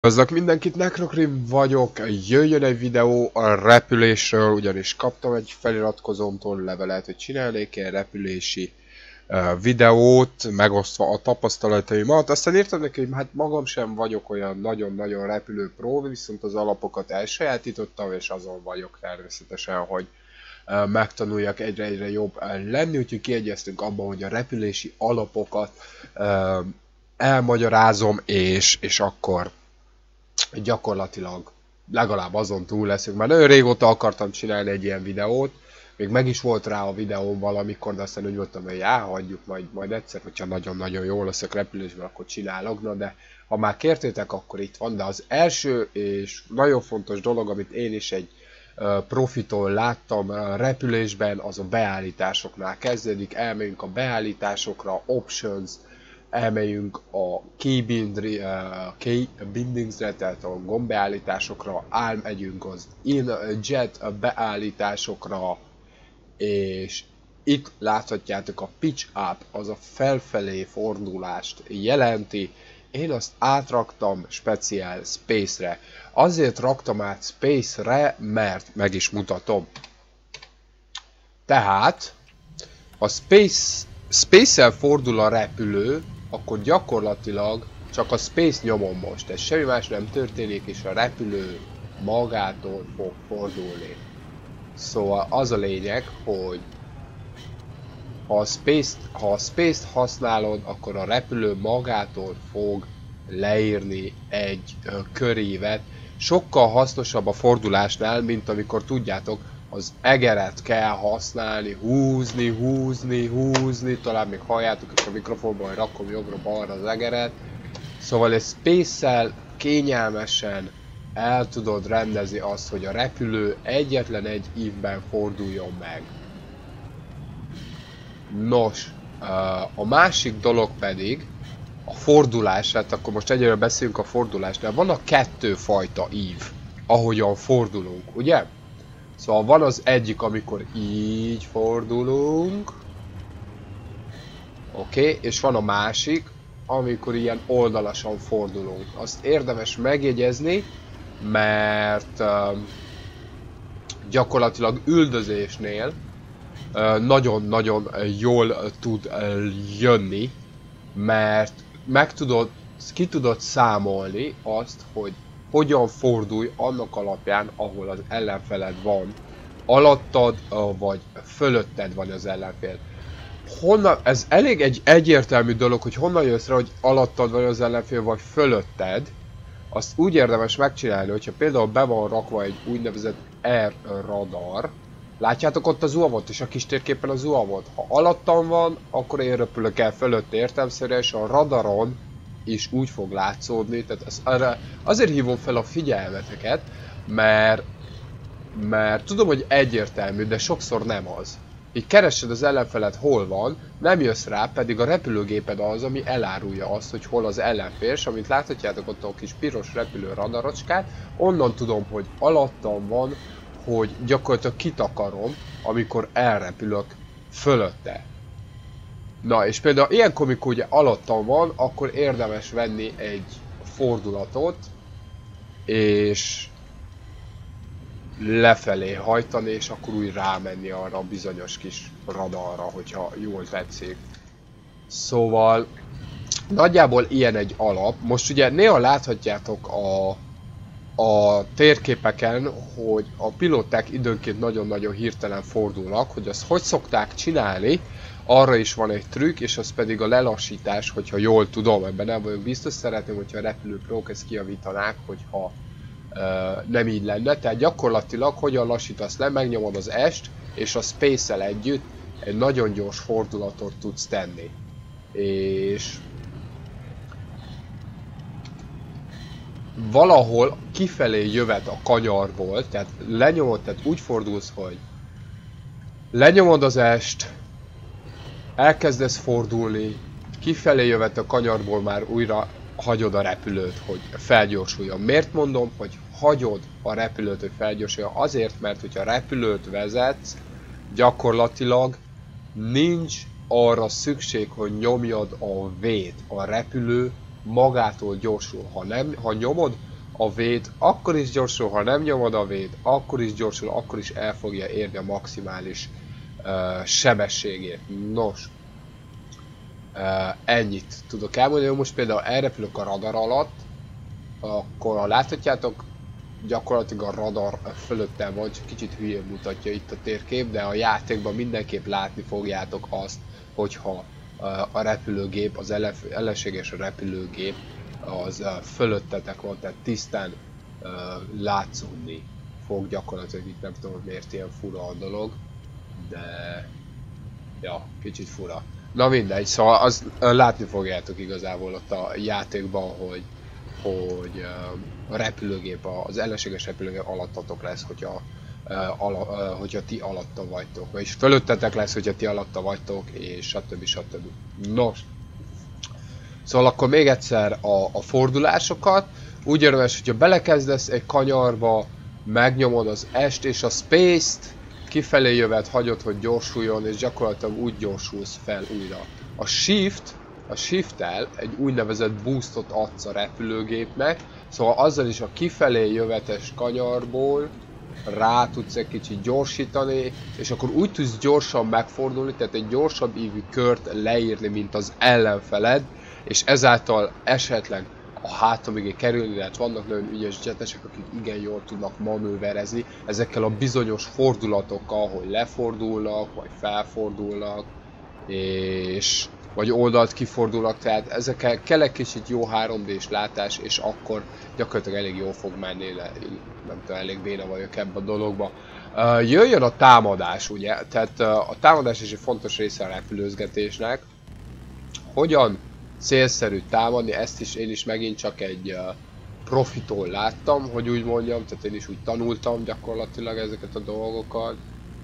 Üdvözlök mindenkit, Necrokrim vagyok, jöjjön egy videó a repülésről, ugyanis kaptam egy feliratkozómtól levelet, hogy csinálnék egy repülési videót, megosztva a tapasztalataimat. Aztán írtam neki, hogy hát magam sem vagyok olyan nagyon-nagyon repülő pró, viszont az alapokat elsajátítottam, és azon vagyok természetesen, hogy megtanuljak egyre jobb lenni, úgyhogy kiegyeztünk abban, hogy a repülési alapokat elmagyarázom, és akkor gyakorlatilag legalább azon túl leszünk. Már nagyon régóta akartam csinálni egy ilyen videót, még meg is volt rá a videóm valamikor, de aztán úgy voltam, hogy hagyjuk majd egyszer, hogyha nagyon-nagyon jól leszek repülésben, akkor csinálok, na de ha már kértétek, akkor itt van. De az első és nagyon fontos dolog, amit én is egy profitól láttam repülésben, az a beállításoknál kezdődik. Elmegyünk a beállításokra, options, elmegyünk a key bindingsre, tehát a gombbeállításokra, elmegyünk az jet beállításokra, és itt láthatjátok a pitch up, az a felfelé fordulást jelenti. Én azt átraktam speciál space-re. Azért raktam át space-re, mert meg is mutatom. Tehát a space-el fordul a repülő, akkor gyakorlatilag csak a space nyomom most, ez semmi más nem történik, és a repülő magától fog fordulni. Szóval az a lényeg, hogy ha a space-t használod, akkor a repülő magától fog leírni egy körívet. Sokkal hasznosabb a fordulásnál, mint amikor tudjátok, az egeret kell használni, húzni, talán még halljátok is a mikrofonban, hogy rakom jobbra-balra az egeret. Szóval egy space-szel kényelmesen el tudod rendezni azt, hogy a repülő egyetlen egy ívben forduljon meg. Nos, a másik dolog pedig a fordulás, hát akkor most egyre beszélünk a fordulásnál. Van a kettő fajta ív, ahogyan fordulunk, ugye? Szóval van az egyik, amikor így fordulunk, oké, és van a másik, amikor ilyen oldalasan fordulunk. Azt érdemes megjegyezni, mert gyakorlatilag üldözésnél nagyon-nagyon jól tud jönni, mert ki tudod számolni azt, hogy hogyan fordulj annak alapján, ahol az ellenfeled van. Alattad, vagy fölötted van az ellenfél. Ez elég egy egyértelmű dolog, hogy honnan jössz rá, hogy alattad van az ellenfél, vagy fölötted. Azt úgy érdemes megcsinálni, hogyha például be van rakva egy úgynevezett air radar. Látjátok ott az UAV-ot és a kis térképen az UAV-ot? Ha alattam van, akkor én röpülök el fölött értelemszerűen, és a radaron is úgy fog látszódni, tehát azért hívom fel a figyelmeteket, mert tudom, hogy egyértelmű, de sokszor nem az. Így keresed az ellenfelet, hol van, nem jössz rá, pedig a repülőgéped az, ami elárulja azt, hogy hol az ellenfél, és amint láthatjátok ott a kis piros repülő radarocskát, onnan tudom, hogy alattam van, hogy gyakorlatilag kitakarom, amikor elrepülök fölötte. Na, és például ilyenkor, amikor ugye alattam van, akkor érdemes venni egy fordulatot, és lefelé hajtani, és akkor úgy rámenni arra a bizonyos kis radarra, hogyha jól tetszik. Szóval nagyjából ilyen egy alap. Most ugye néha láthatjátok a térképeken, hogy a pilóták időnként nagyon-nagyon hirtelen fordulnak, hogy azt hogy szokták csinálni, arra is van egy trükk, és az pedig a lelassítás, hogyha jól tudom, ebben nem vagyok biztos, szeretném, hogyha a repülőprók ezt kijavítanák, hogyha nem így lenne. Tehát gyakorlatilag hogyan lassítasz le, megnyomod az est, és a space-el együtt egy nagyon gyors fordulatot tudsz tenni. És valahol kifelé jövet a kanyarból, tehát lenyomod, tehát úgy fordulsz, hogy lenyomod az est, elkezdesz fordulni, kifelé jövet a kanyarból, már újra hagyod a repülőt, hogy felgyorsuljon. Miért mondom, hogy hagyod a repülőt, hogy felgyorsuljon? Azért, mert hogyha repülőt vezetsz, gyakorlatilag nincs arra szükség, hogy nyomjad a V-t. A repülő magától gyorsul. Ha nyomod a V-t, akkor is gyorsul, ha nem nyomod a V-t, akkor is gyorsul, akkor is el fogja érni a maximális sebességét. Nos, ennyit tudok elmondani. Most például elrepülök a radar alatt, akkor ha láthatjátok, gyakorlatilag a radar fölöttem van, csak kicsit hülyén mutatja itt a térkép, de a játékban mindenképp látni fogjátok azt, hogyha a repülőgép, az ellenséges repülőgép az fölöttetek van, tehát tisztán látszódni fog gyakorlatilag. Itt nem tudom, miért ilyen fura a dolog, de ja, kicsit fura. Na mindegy, szóval az, látni fogjátok igazából ott a játékban, hogy a repülőgép, az ellenséges repülőgép alattatok lesz, hogyha ti alatta vagytok, vagyis fölöttetek lesz, hogyha ti alatta vagytok, és stb. Stb. Nos, szóval akkor még egyszer a fordulásokat. Úgy érdemes, hogyha belekezdesz egy kanyarba, megnyomod az est és a space-t, kifelé jövet, hagyod, hogy gyorsuljon, és gyakorlatilag úgy gyorsulsz fel újra. A shift-tel egy úgynevezett boostot adsz a repülőgépnek, szóval azzal is a kifelé jövetes kanyarból rá tudsz egy kicsit gyorsítani, és akkor úgy tudsz gyorsan megfordulni, tehát egy gyorsabb ívű kört leírni, mint az ellenfeled, és ezáltal esetleg a háta mögé kerülni, tehát vannak nagyon ügyes jetesek, akik igen jól tudnak manőverezni ezekkel a bizonyos fordulatokkal, hogy lefordulnak, vagy felfordulnak, és vagy oldalt kifordulnak, tehát ezekkel kell egy kicsit jó 3D-s látás, és akkor gyakorlatilag elég jól fog menni, nem tudom, elég béna vagyok ebben a dologban. Jöjjön a támadás, ugye, tehát a támadás is egy fontos része a repülőzgetésnek. Hogyan célszerű támadni, ezt is én is megint csak egy profitól láttam, hogy úgy mondjam, tehát én is úgy tanultam gyakorlatilag ezeket a dolgokat,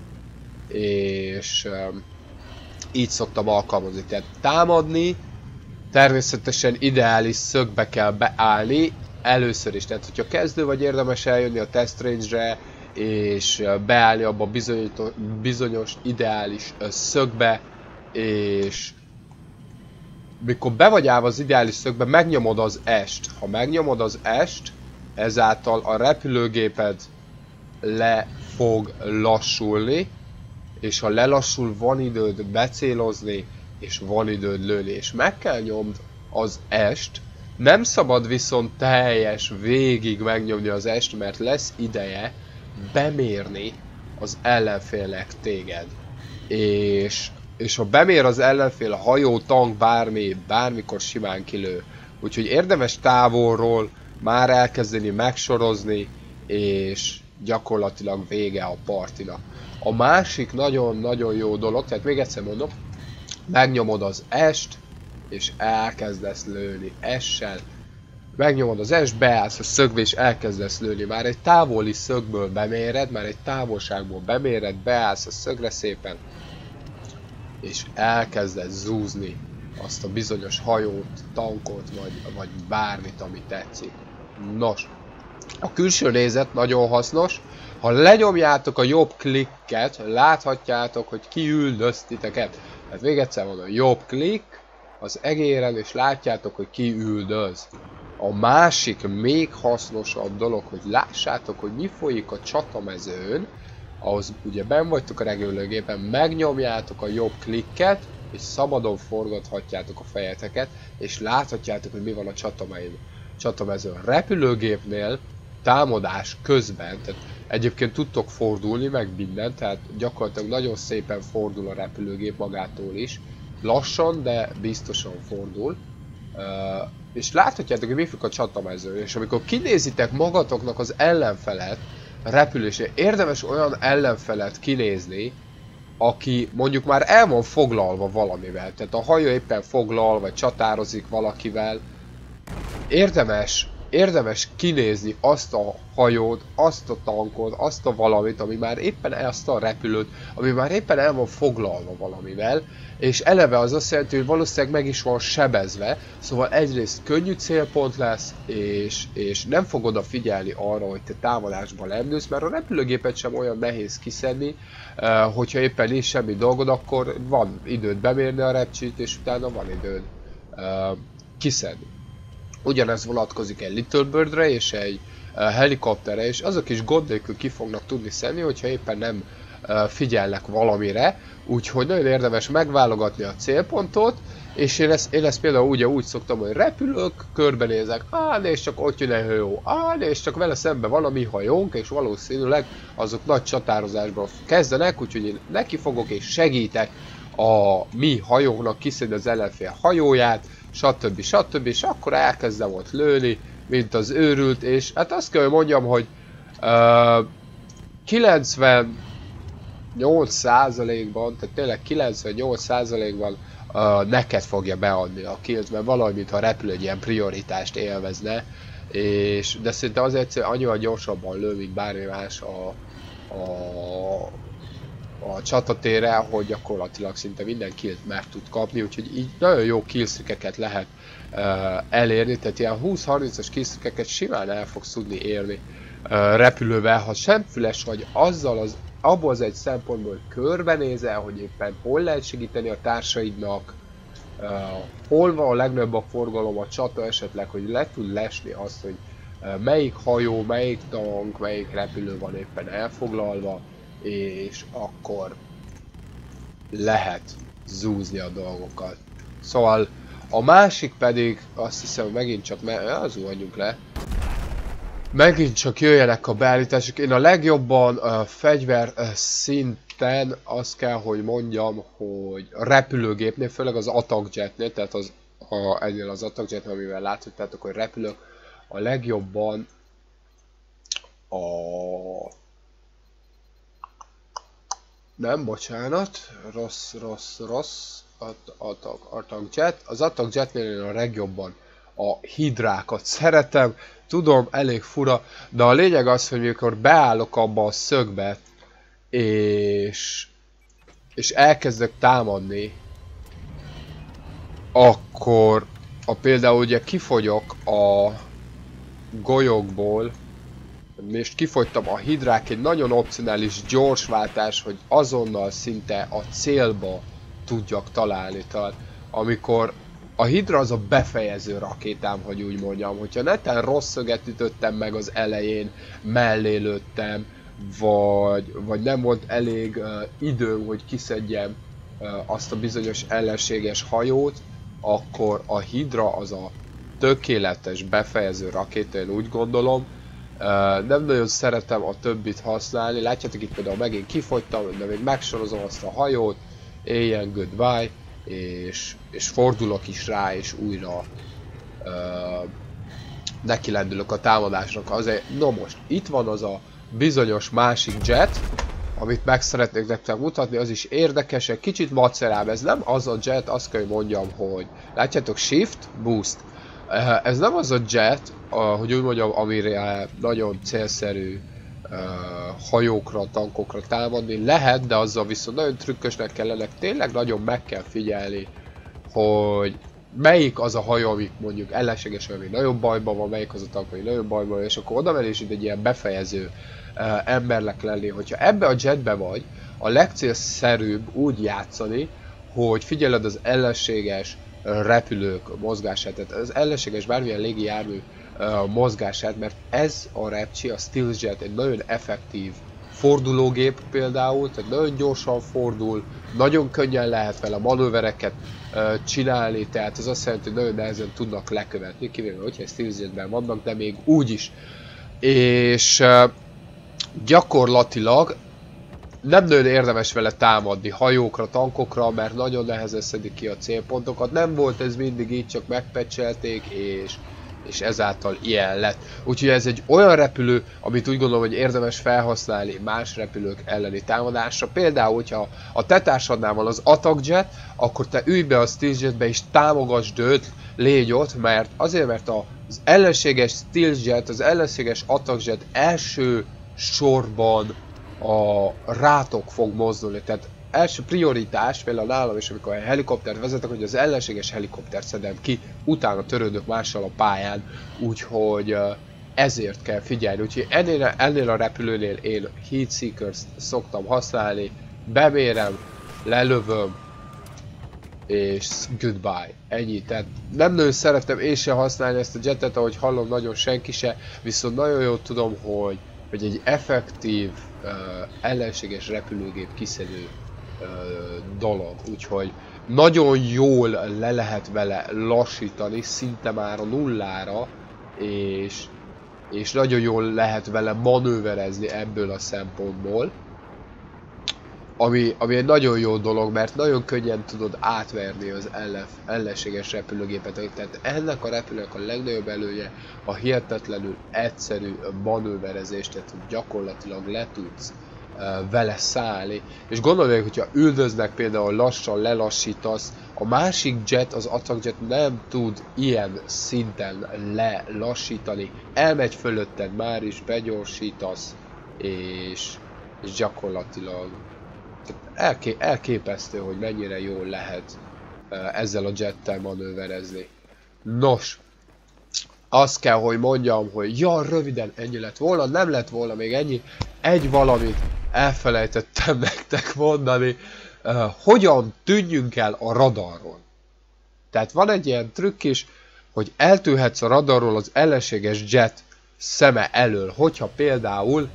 és így szoktam alkalmazni. Tehát támadni, természetesen ideális szögbe kell beállni, először is. Tehát, hogyha kezdő vagy, érdemes eljönni a test range-re, és beállni abba a bizonyos ideális szögbe, és mikor be vagy állva az ideális szögbe, megnyomod az est. Ha megnyomod az est, ezáltal a repülőgéped le fog lassulni, és ha lelassul, van időd becélozni, és van időd lőni, és meg kell nyomd az est. Nem szabad viszont teljes végig megnyomni az est, mert lesz ideje bemérni az ellenfélnek téged. És ha bemér az ellenfél, a hajó, tank, bármikor simán kilő. Úgyhogy érdemes távolról már elkezdeni megsorozni, és gyakorlatilag vége a partinak. A másik nagyon-nagyon jó dolog, tehát még egyszer mondom, megnyomod az est, és elkezdesz lőni essel. Megnyomod az est, beállsz a szögbe, és elkezdesz lőni. Már egy távoli szögből beméred, már egy távolságból beméred, beállsz a szögre szépen, és elkezdesz zúzni azt a bizonyos hajót, tankot, vagy bármit, ami tetszik. Nos, a külső nézet nagyon hasznos. Ha lenyomjátok a jobb klikket, láthatjátok, hogy kiüldöz titeket. Hát még egyszer mondom, jobb klikk az egéren, és látjátok, hogy kiüldöz. A másik, még hasznosabb dolog, hogy lássátok, hogy mi folyik a csatamezőn, ahhoz ugye benn vagytok a repülőgépen, megnyomjátok a jobb klikket, és szabadon forgathatjátok a fejeteket, és láthatjátok, hogy mi van a csatamezőn. Repülőgépnél támadás közben, tehát egyébként tudtok fordulni, meg minden, tehát gyakorlatilag nagyon szépen fordul a repülőgép magától is. Lassan, de biztosan fordul. És láthatjátok, hogy mi folyik a csatamezőn, és amikor kinézitek magatoknak az ellenfelet, repülésnél, érdemes olyan ellenfelet kinézni, aki mondjuk már el van foglalva valamivel, tehát a hajó éppen foglal, vagy csatározik valakivel. Érdemes kinézni azt a hajót, azt a tankot, azt a valamit, ami már éppen azt a repülőt, ami már éppen el van foglalva valamivel, és eleve az azt jelenti, hogy valószínűleg meg is van sebezve, szóval egyrészt könnyű célpont lesz, és nem fog odafigyelni arra, hogy te támadásba lendülsz, mert a repülőgépet sem olyan nehéz kiszedni, hogyha éppen nincs semmi dolgod, akkor van időd bemérni a repcsit, és utána van időd kiszedni. Ugyanez vonatkozik egy Little Birdre és egy helikopterre, és azok is gond nélkül ki fognak tudni szedni, hogyha éppen nem figyelnek valamire, úgyhogy nagyon érdemes megválogatni a célpontot, és én ezt például úgy szoktam, hogy repülök, körbenézek, nézd csak ott jön egy hajó, nézd csak vele szembe van a mi hajónk, és valószínűleg azok nagy csatározásban kezdenek, úgyhogy én neki fogok és segítek a mi hajónknak kiszedni az ellenfél hajóját, stb. És akkor elkezdem ott lőni, mint az őrült, és hát azt kell, hogy mondjam, hogy 98%-ban, tehát tényleg 98%-ban neked fogja beadni a killt, mert valahogy mintha a repülő egy ilyen prioritást élvezne, de szerintem azért annyival gyorsabban lő, mint bármi más a csatatérre, hogy gyakorlatilag szinte minden killt meg tud kapni, úgyhogy így nagyon jó killstreakeket lehet elérni, tehát ilyen 20-30-as killstreakeket simán el fogsz tudni érni repülővel, ha semfüles vagy abból az egy szempontból, hogy körbenézel, hogy éppen hol lehet segíteni a társaidnak, hol van a legnagyobb a forgalom a csata esetleg, hogy le tud lesni azt, hogy melyik hajó, melyik tank, melyik repülő van éppen elfoglalva, és akkor lehet zúzni a dolgokat. Szóval a másik pedig, azt hiszem megint csak, zuhanjunk le, megint csak jöjjenek a beállítások. Én a legjobban fegyver szinten azt kell, hogy mondjam, hogy a repülőgépnél, főleg az attack jetnél, tehát ennél az attack jetnél, amivel láthatjátok, hogy repülök, a legjobban nem, bocsánat, rossz, attack jet. Az attack jetnél a legjobban a hidrákat szeretem. Tudom, elég fura, de a lényeg az, hogy mikor beállok abba a szögbe, és elkezdek támadni, akkor például ugye kifogyok a golyókból, és kifogytam, a hidrák egy nagyon opcionális gyors váltás, hogy azonnal szinte a célba tudjak találni. Tehát amikor a hidra az a befejező rakétám, hogy úgy mondjam, hogyha neten rossz szöget ütöttem meg az elején, mellé lőttem, vagy nem volt elég időm, hogy kiszedjem azt a bizonyos ellenséges hajót, akkor a hidra az a tökéletes befejező rakéta, én úgy gondolom. Nem nagyon szeretem a többit használni, látjátok itt például megint kifogytam, de még megsorozom azt a hajót, éljen goodbye, és fordulok is rá, és újra nekilendülök a támadásnak. Azért, no most, itt van az a bizonyos másik jet, amit meg szeretnék nektek mutatni, az is érdekes, egy kicsit macerább, ez nem az a jet, azt kell, hogy mondjam, hogy látjátok, shift, boost. Ez nem az a jet, hogy úgy mondjam, amire nagyon célszerű hajókra, tankokra támadni lehet, de azzal viszont nagyon trükkösnek kell lennek, tényleg nagyon meg kell figyelni, hogy melyik az a hajó, amik mondjuk ellenséges, ami nagyon bajban van, melyik az a tank, ami nagyon bajban van, és akkor oda menni és egy ilyen befejező embernek lenni. Hogyha ebbe a jetbe vagy, a legcélszerűbb úgy játszani, hogy figyeled az ellenséges repülők mozgását, tehát az ellenséges bármilyen légi jármű mozgását, mert ez a Repchi, a Stealth Jet egy nagyon effektív fordulógép például, tehát nagyon gyorsan fordul, nagyon könnyen lehet vele manővereket csinálni, tehát ez azt jelenti, hogy nagyon nehezen tudnak lekövetni, kivéve hogyha egy Stealth Jetben vannak, de még úgy is. És gyakorlatilag nem nagyon érdemes vele támadni hajókra, tankokra, mert nagyon nehezen szedik ki a célpontokat. Nem volt ez mindig így, csak megpecselték, és ezáltal ilyen lett. Úgyhogy ez egy olyan repülő, amit úgy gondolom, hogy érdemes felhasználni más repülők elleni támadásra. Például, hogyha a te társadnál van az attack jet, akkor te ülj be a stealth jetbe és támogasd őt, légy ott, mert az ellenséges stealth jet, az ellenséges attack jet első sorban rátok fog mozdulni. Tehát első prioritás, például nálam is, amikor egy helikoptert vezetek, hogy az ellenséges helikoptert szedem ki, utána törődök mással a pályán, úgyhogy ezért kell figyelni. Úgyhogy ennél a repülőnél én Heatseekers szoktam használni, bemérem, lelövöm, és goodbye. Ennyi. Tehát nem nagyon szeretem én sem használni ezt a jetet, ahogy hallom, nagyon senki se, viszont nagyon jól tudom, hogy egy effektív, ellenséges repülőgép kiszedő dolog. Úgyhogy nagyon jól le lehet vele lassítani, szinte már a nullára, és nagyon jól lehet vele manőverezni ebből a szempontból. Ami egy nagyon jó dolog, mert nagyon könnyen tudod átverni az ellenséges repülőgépet. Tehát ennek a repülőnek a legnagyobb előnye a hihetetlenül egyszerű manőverezés, tehát gyakorlatilag le tudsz vele szállni. És gondolj meg, hogyha üldöznek, például lassan lelassítasz, a másik jet, az attack jet nem tud ilyen szinten lelassítani. Elmegy fölötted, már is begyorsítasz, és gyakorlatilag elképesztő, hogy mennyire jól lehet ezzel a jettel manőverezni. Nos, azt kell, hogy mondjam, hogy ja, röviden ennyi lett volna, nem lett volna még ennyi. Egy valamit elfelejtettem nektek mondani, hogyan tűnjünk el a radarról. Tehát van egy ilyen trükk is, hogy eltűnhetsz a radarról az ellenséges jet szeme elől, hogyha például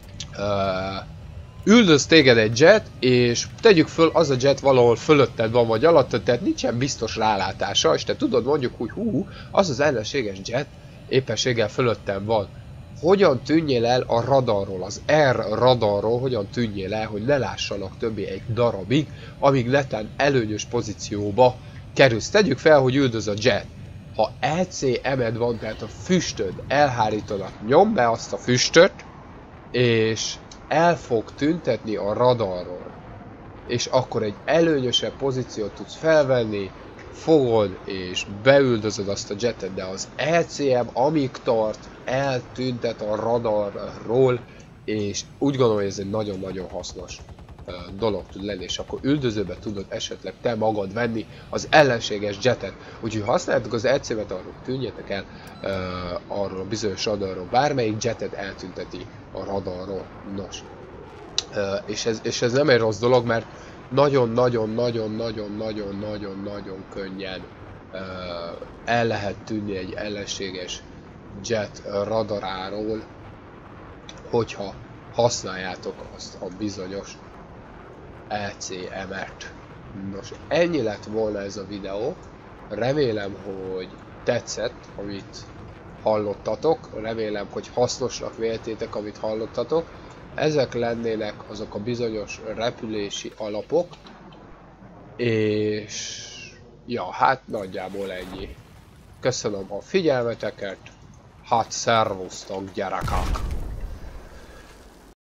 üldöz téged egy jet, és tegyük föl, az a jet valahol fölötted van, vagy alattad, tehát nincsen biztos rálátása, és te tudod mondjuk, hogy az az ellenséges jet éppenséggel fölöttem van. Hogyan tűnjél el a radarról, az R radarról, hogyan tűnjél el, hogy ne lássanak többé egy darabig, amíg netán előnyös pozícióba kerülsz. Tegyük fel, hogy üldöz a jet. Ha ECM-ed van, tehát a füstöd elhárítanak, nyomd be azt a füstöt, és el fog tüntetni a radarról. És akkor egy előnyösebb pozíciót tudsz felvenni, fogod és beüldözöd azt a jetet, de az ECM amíg tart, eltüntet a radarról, és úgy gondolom, hogy ez egy nagyon-nagyon hasznos dolog tud lenni, és akkor üldözőbe tudod esetleg te magad venni az ellenséges jetet. Úgyhogy használjátok az ECM-et, arról tűnjetek el, arról a bizonyos radarról, bármelyik jetet eltünteti a radarról. Nos. És ez nem egy rossz dolog, mert nagyon-nagyon-nagyon-nagyon-nagyon-nagyon könnyen el lehet tűnni egy ellenséges jet radaráról, hogyha használjátok azt a bizonyos ECM-et. Nos, ennyi lett volna ez a videó. Remélem, hogy tetszett, amit hallottatok. Remélem, hogy hasznosnak véltétek, amit hallottatok. Ezek lennének azok a bizonyos repülési alapok. És ja, hát nagyjából ennyi. Köszönöm a figyelmeteket. Hát szervusztok, gyerekek!